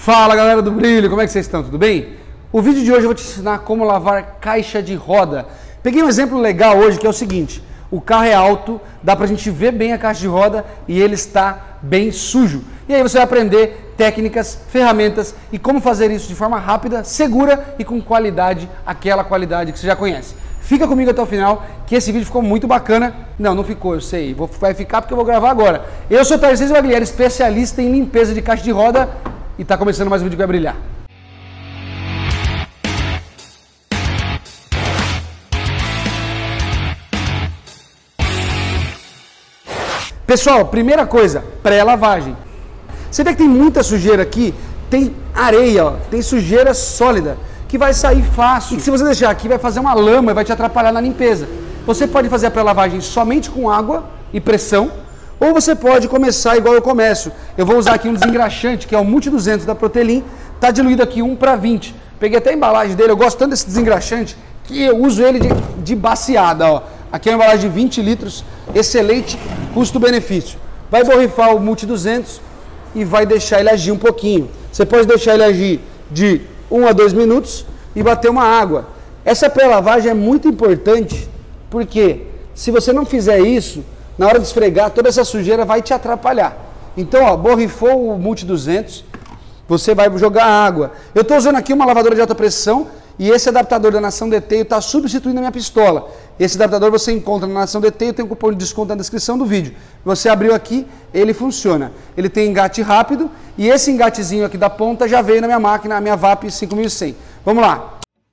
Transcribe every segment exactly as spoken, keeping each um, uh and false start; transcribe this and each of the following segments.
Fala galera do Brilho, como é que vocês estão? Tudo bem? O vídeo de hoje eu vou te ensinar como lavar caixa de roda. Peguei um exemplo legal hoje que é o seguinte: o carro é alto, dá pra gente ver bem a caixa de roda e ele está bem sujo. E aí você vai aprender técnicas, ferramentas e como fazer isso de forma rápida, segura e com qualidade, aquela qualidade que você já conhece. Fica comigo até o final, que esse vídeo ficou muito bacana. Não, não ficou, eu sei. Vou, vai ficar porque eu vou gravar agora. Eu sou o Tarcísio Baglieri, especialista em limpeza de caixa de roda. E está começando mais um vídeo que vai brilhar. Pessoal, primeira coisa, pré-lavagem. Você vê que tem muita sujeira aqui, tem areia, ó, tem sujeira sólida, que vai sair fácil. E se você deixar aqui, vai fazer uma lama e vai te atrapalhar na limpeza. Você pode fazer a pré-lavagem somente com água e pressão, ou você pode começar igual eu começo. Eu vou usar aqui um desengraxante, que é o Multi duzentos da Protelin. Está diluído aqui um para vinte. Peguei até a embalagem dele, eu gosto tanto desse desengraxante, que eu uso ele de, de baciada. Ó. Aqui é uma embalagem de vinte litros, excelente custo-benefício. Vai borrifar o Multi duzentos e vai deixar ele agir um pouquinho. Você pode deixar ele agir de um a dois minutos e bater uma água. Essa pré-lavagem é muito importante, porque se você não fizer isso, na hora de esfregar, toda essa sujeira vai te atrapalhar. Então, ó, borrifou o Multi duzentos, você vai jogar água. Eu estou usando aqui uma lavadora de alta pressão e esse adaptador da Nação Deteio está substituindo a minha pistola. Esse adaptador você encontra na Nação Deteio, tem um cupom de desconto na descrição do vídeo. Você abriu aqui, ele funciona. Ele tem engate rápido e esse engatezinho aqui da ponta já veio na minha máquina, a minha V A P cinco mil e cem. Vamos lá.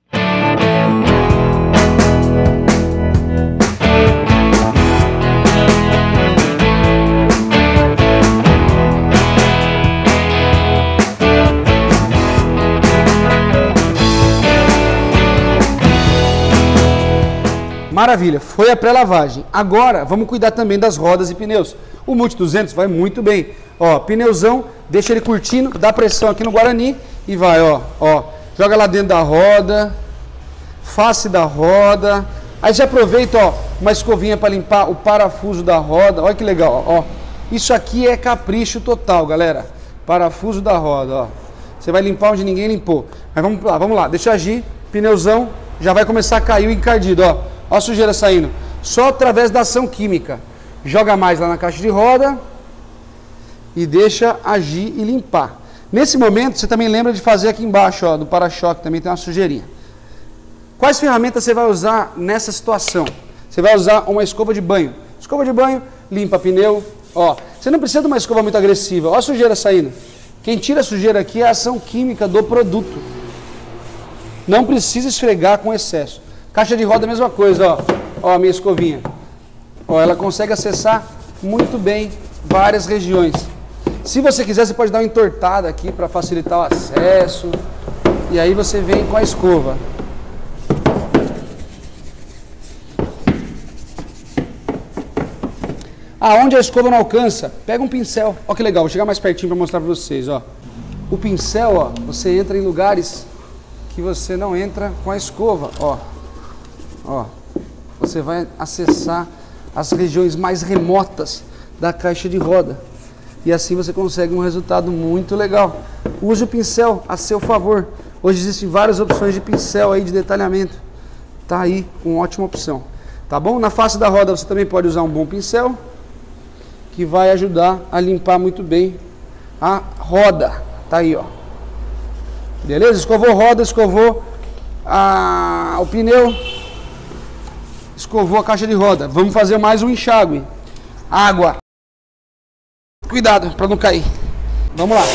Maravilha, foi a pré-lavagem. Agora vamos cuidar também das rodas e pneus. O Multi duzentos vai muito bem. Ó, pneuzão, deixa ele curtindo, dá pressão aqui no Guarani e vai, ó, ó. Joga lá dentro da roda, face da roda. Aí você aproveita, ó, uma escovinha para limpar o parafuso da roda. Olha que legal, ó. Isso aqui é capricho total, galera. Parafuso da roda, ó. Você vai limpar onde ninguém limpou. Mas vamos lá, vamos lá. Deixa agir. Pneuzão já vai começar a cair o encardido, ó. Olha a sujeira saindo. Só através da ação química. Joga mais lá na caixa de roda e deixa agir e limpar. Nesse momento, você também lembra de fazer aqui embaixo, ó, do para-choque, também tem uma sujeirinha. Quais ferramentas você vai usar nessa situação? Você vai usar uma escova de banho. Escova de banho, limpa pneu. Ó, você não precisa de uma escova muito agressiva. Olha a sujeira saindo. Quem tira a sujeira aqui é a ação química do produto. Não precisa esfregar com excesso. Caixa de roda, a mesma coisa, ó. Ó, a minha escovinha. Ó, ela consegue acessar muito bem várias regiões. Se você quiser, você pode dar uma entortada aqui para facilitar o acesso. E aí você vem com a escova. Aonde a escova não alcança, pega um pincel. Ó que legal, vou chegar mais pertinho para mostrar para vocês, ó. O pincel, ó, você entra em lugares que você não entra com a escova, ó. Ó, você vai acessar as regiões mais remotas da caixa de roda e assim você consegue um resultado muito legal. Use o pincel a seu favor. Hoje existem várias opções de pincel aí de detalhamento. Tá aí uma ótima opção, tá bom? Na face da roda você também pode usar um bom pincel que vai ajudar a limpar muito bem a roda. Tá aí, ó. Beleza? Escovou roda, escovou a... o pneu. Escovou a caixa de roda. Vamos fazer mais um enxágue. Água. Cuidado para não cair. Vamos lá.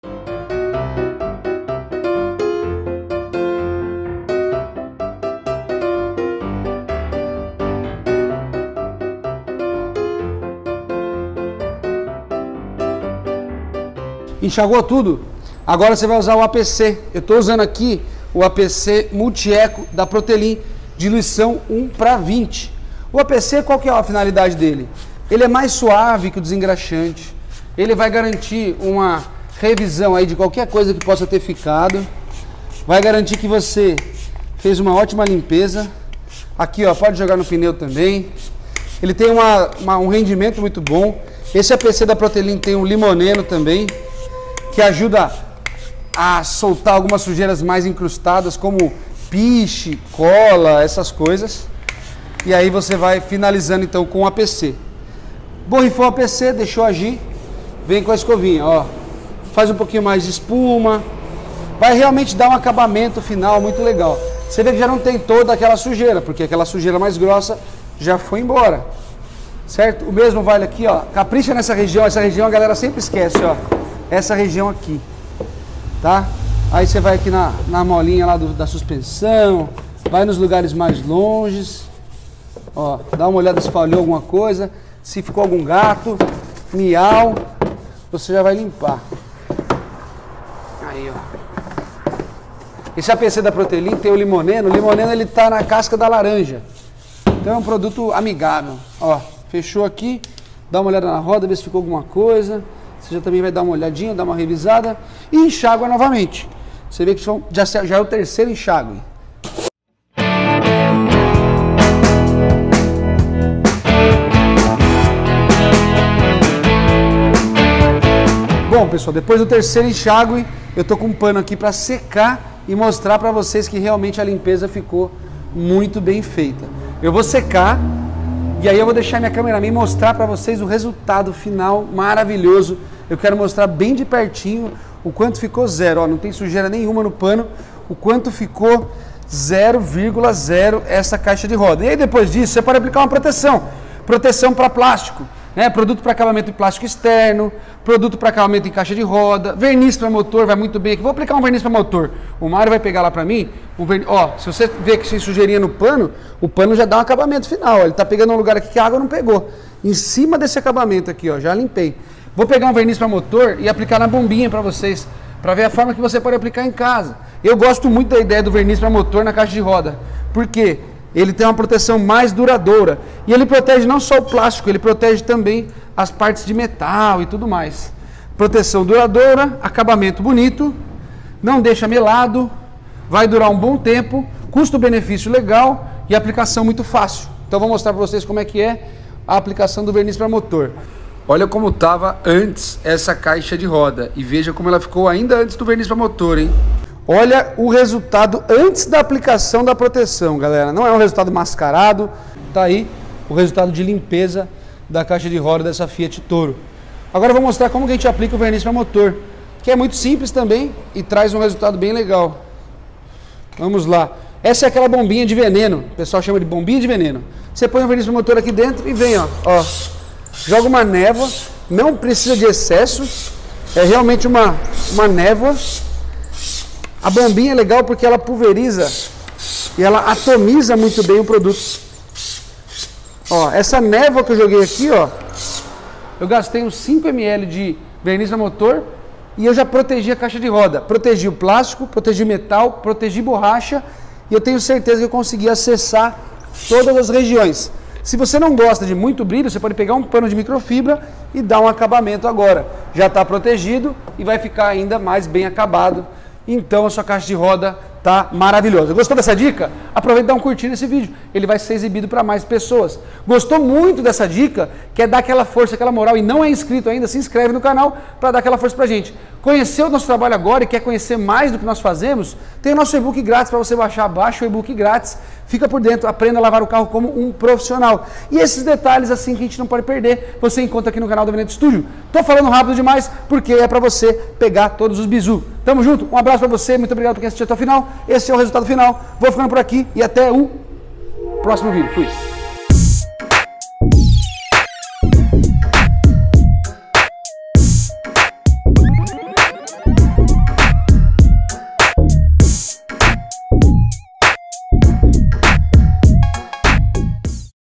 Enxagou tudo? Agora você vai usar o A P C. Eu estou usando aqui o A P C Multi-Eco da Protelin. Diluição um para vinte. O A P C, qual que é a finalidade dele? Ele é mais suave que o desengraxante. Ele vai garantir uma revisão aí de qualquer coisa que possa ter ficado. Vai garantir que você fez uma ótima limpeza. Aqui, ó, pode jogar no pneu também. Ele tem uma, uma, um rendimento muito bom. Esse A P C da Protelin tem um limoneno também, que ajuda a soltar algumas sujeiras mais incrustadas, como piche, cola, essas coisas. E aí você vai finalizando então com o A P C. Borrifou o A P C, deixou agir, vem com a escovinha, ó. Faz um pouquinho mais de espuma, vai realmente dar um acabamento final muito legal. Você vê que já não tem toda aquela sujeira, porque aquela sujeira mais grossa já foi embora, certo? O mesmo vale aqui, ó. Capricha nessa região, essa região a galera sempre esquece, ó. Essa região aqui, tá? Aí você vai aqui na, na molinha lá do, da suspensão, vai nos lugares mais longes, ó. Dá uma olhada se falhou alguma coisa, se ficou algum gato, miau, você já vai limpar. Aí, ó. Esse A P C da Protelin tem o limoneno. O limoneno ele tá na casca da laranja. Então é um produto amigável. Ó, fechou aqui, dá uma olhada na roda, ver se ficou alguma coisa. Você já também vai dar uma olhadinha, dar uma revisada e enxágua novamente. Você vê que já, já é o terceiro enxágue. Bom, pessoal, depois do terceiro enxágue, eu tô com um pano aqui para secar e mostrar para vocês que realmente a limpeza ficou muito bem feita. Eu vou secar e aí eu vou deixar minha cameraman mostrar para vocês o resultado final maravilhoso. Eu quero mostrar bem de pertinho o quanto ficou zero, ó, não tem sujeira nenhuma no pano, o quanto ficou zero vírgula zero essa caixa de roda. E aí depois disso você pode aplicar uma proteção, proteção para plástico, né? Produto para acabamento em plástico externo, produto para acabamento em caixa de roda, verniz para motor, vai muito bem aqui. Vou aplicar um verniz para motor. O Mário vai pegar lá para mim, um verniz, ó, se você vê que tem sujeirinha no pano, o pano já dá um acabamento final, ó. Ele tá pegando um lugar aqui que a água não pegou. Em cima desse acabamento aqui, ó, já limpei. Vou pegar um verniz para motor e aplicar na bombinha para vocês, para ver a forma que você pode aplicar em casa. Eu gosto muito da ideia do verniz para motor na caixa de roda. Por quê? Ele tem uma proteção mais duradoura. E ele protege não só o plástico, ele protege também as partes de metal e tudo mais. Proteção duradoura, acabamento bonito, não deixa melado, vai durar um bom tempo, custo-benefício legal e aplicação muito fácil. Então vou mostrar para vocês como é que é a aplicação do verniz para motor. Olha como estava antes essa caixa de roda e veja como ela ficou ainda antes do verniz para motor, hein? Olha o resultado antes da aplicação da proteção, galera. Não é um resultado mascarado, tá aí o resultado de limpeza da caixa de roda dessa Fiat Toro. Agora eu vou mostrar como que a gente aplica o verniz para motor, que é muito simples também e traz um resultado bem legal. Vamos lá. Essa é aquela bombinha de veneno, o pessoal chama de bombinha de veneno. Você põe o verniz para motor aqui dentro e vem, ó, ó. Joga uma névoa, não precisa de excesso, é realmente uma, uma névoa. A bombinha é legal porque ela pulveriza e ela atomiza muito bem o produto. Ó, essa névoa que eu joguei aqui, ó, eu gastei uns cinco mililitros de verniz no motor e eu já protegi a caixa de roda. Protegi o plástico, protegi o metal, protegi borracha e eu tenho certeza que eu consegui acessar todas as regiões. Se você não gosta de muito brilho, você pode pegar um pano de microfibra e dar um acabamento agora. Já está protegido e vai ficar ainda mais bem acabado. Então a sua caixa de roda tá maravilhosa. Gostou dessa dica? Aproveita e dá um curtir nesse vídeo. Ele vai ser exibido para mais pessoas. Gostou muito dessa dica? Quer dar aquela força, aquela moral e não é inscrito ainda? Se inscreve no canal para dar aquela força pra gente. Conheceu o nosso trabalho agora e quer conhecer mais do que nós fazemos? Tem o nosso e-book grátis para você baixar. Baixa o e-book grátis. Fica por dentro, aprenda a lavar o carro como um profissional. E esses detalhes assim que a gente não pode perder, você encontra aqui no canal do Veneto Studio. Tô falando rápido demais porque é para você pegar todos os bizu. Tamo junto, um abraço para você, muito obrigado por quem assistiu até o final. Esse é o resultado final. Vou ficando por aqui e até o próximo vídeo. Fui!